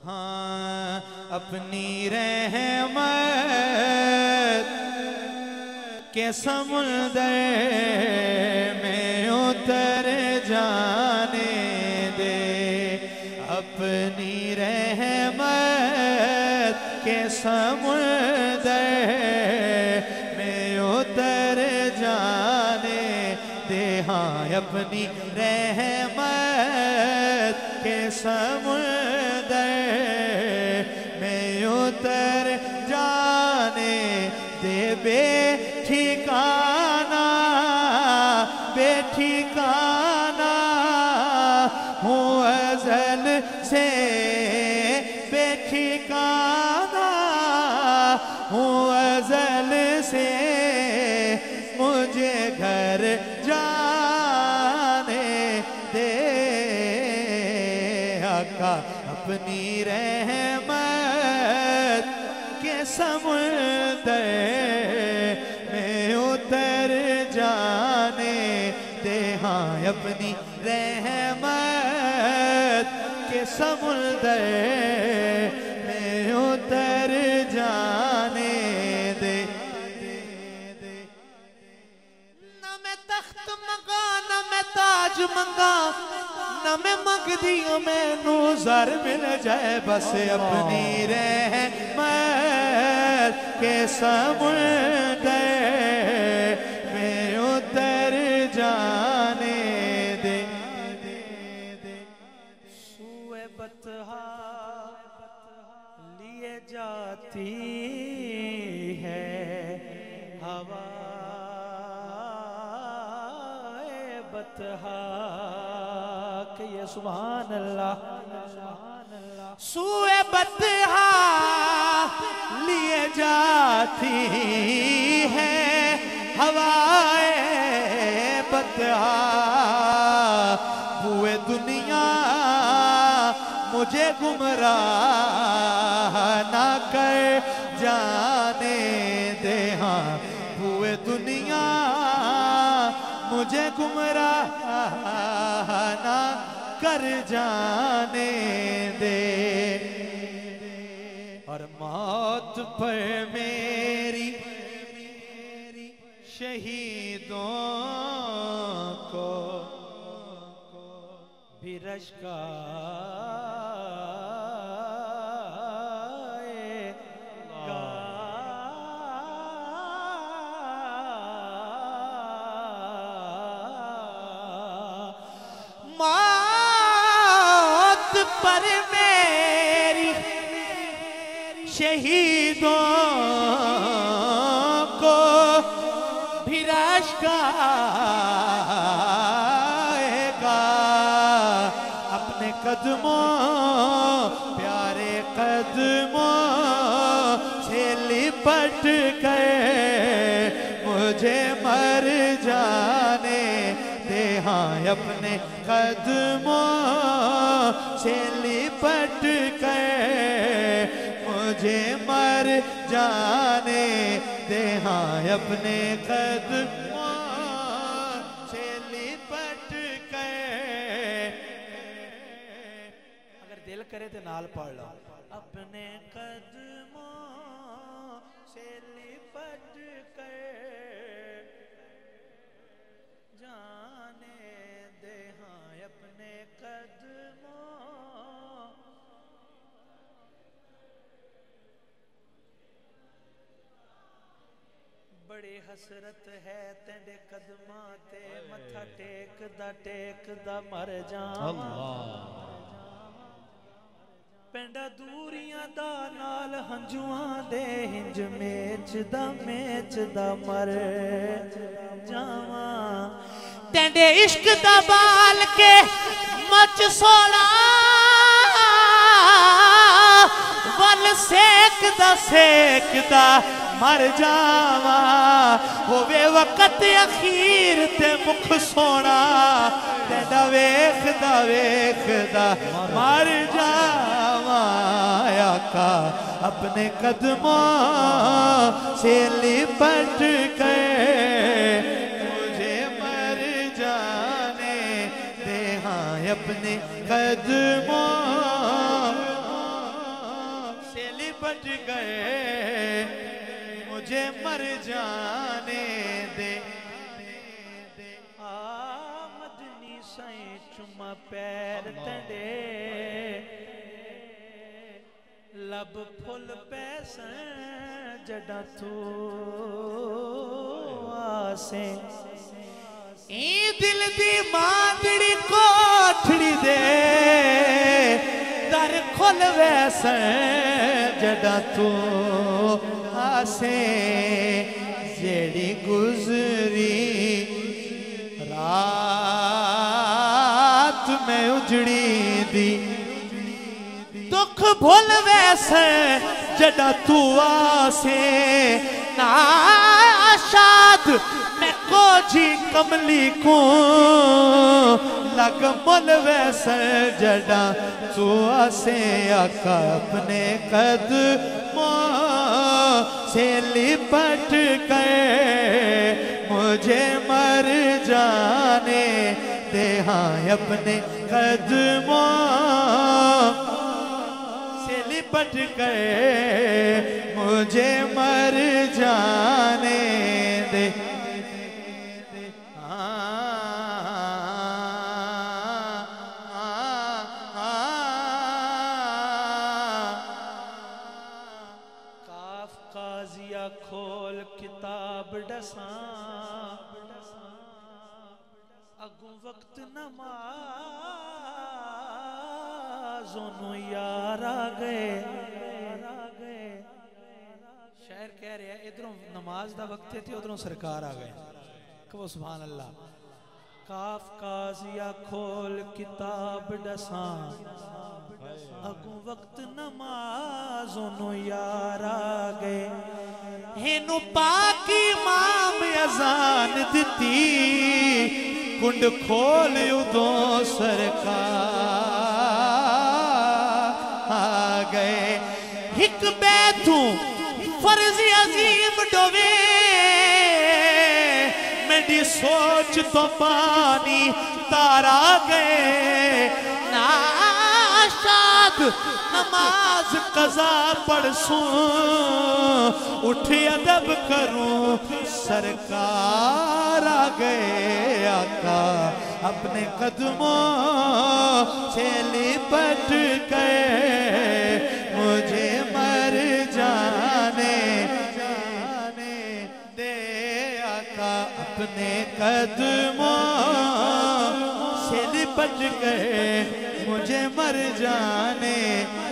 ہاں اپنی رحمت کے سمندر میں اتر جانے دے، اپنی رحمت کے سمندر میں اتر جانے دے، ہاں اپنی رحمت کے سمندر میں اتر جانے دے، بے ٹھکانہ ہوں ازل سے، بے ٹھکانہ ہوں ازل سے، مجھے گھر جانے دے آقا، اپنی رحمت کے سمندر میں اتر جانے دے، ہاں اپنی رحمت کے سمندر میں اتر جانے دے۔ نہ میں تخت منگا نہ میں تاج منگا، نہ میں مگدی میں نوزر مل جائے، بس اپنی رحمت کے سمندر میں اتر جانے دے۔ سوئے بطحا لیے جاتی ہے ہوائے بطحا، کہ یہ سبحان اللہ، سوئے بطحا لیے جاتی ہے ہوائے بطحا، بوئے دنیا مجھے گمراہ نہ کر جانے دے، ہاں بوئے دنیا مجھے گمراہ نہ کر جانے دے، اور موت پر میری شہیدوں کو بھی رشکائے گا، موت پر میری شہیدوں کو بھی رشکائے گا، اپنے قدموں پیارے قدموں سے لپٹ کر مجھے مر جانے دے، ہاں اپنے قدموں سے لپٹ کر مجھے مر جانے دے، ہاں اپنے قدموں سے لپٹ کر، اگر دل کرے تو نال پڑھ لو، اپنے قدموں سے لپٹ کر جانے دے، ہاں اپنے قدموں، بڑی حسرت ہے تیرے قدماں تے، متھا ٹیک دا مر جاواں، پینڈا دوریاں دا نال ہنجواں دے، ہنج میچ دا مر جاواں، تینڈے عشق دا بال کے مچ سونا، ول سیک دا مر جاواں، ہووے وقت اخیر تے مکھ سونا، تینڈا ویکھ دا مر جاواں، آقا اپنے قدموں سے لپٹ کر مجھے مر جانے دے، ہاں اپنے قدموں لپٹ گئے مجھے مر جانے دے مدنی سائیں چما پیر تڑے لب پھل پیسن جڑا تو آسے این دل دی ماندڑی کوٹھڑی دے در کھل ویسن جڑا تو آسے جیڑی گزری رات میں اجڑی دی دکھ بھول ویسے جڑا تو آسے ناشاد میں کو جی کملی کو لگ مل ویسے جڑا تو آسے آقا اپنے قدموں سے لپٹ گئے مجھے مر جانے دے ہاں اپنے قدموں سے لپٹ گئے مجھے مر جانے دے کاف قاضیہ کھول کتاب ڈساں اگوں وقت نمازوں نو یار آگئے شاعر کہہ رہے ہیں ادھروں نماز دا وقت تھی ادھروں سرکار آگئے کہو سبحان اللہ کاف قاضیہ کھول کتاب ڈساں اگوں وقت نمازوں نو یار آگئے ہینو پاک امام اذان دیتی کنڈ کھول ادھوں سرکار آگئے ہک بیتوں فرض عظیم ڈوے میری سوچ تو پانی تارا گئے ناشاد نماز قضا پڑھ سوں اٹھ ادب کروں سرکار آگئے آقا اپنے قدموں سے لپٹ گئے مجھے مر جانے دے آقا اپنے قدموں سے لپٹ گئے مجھے مر جانے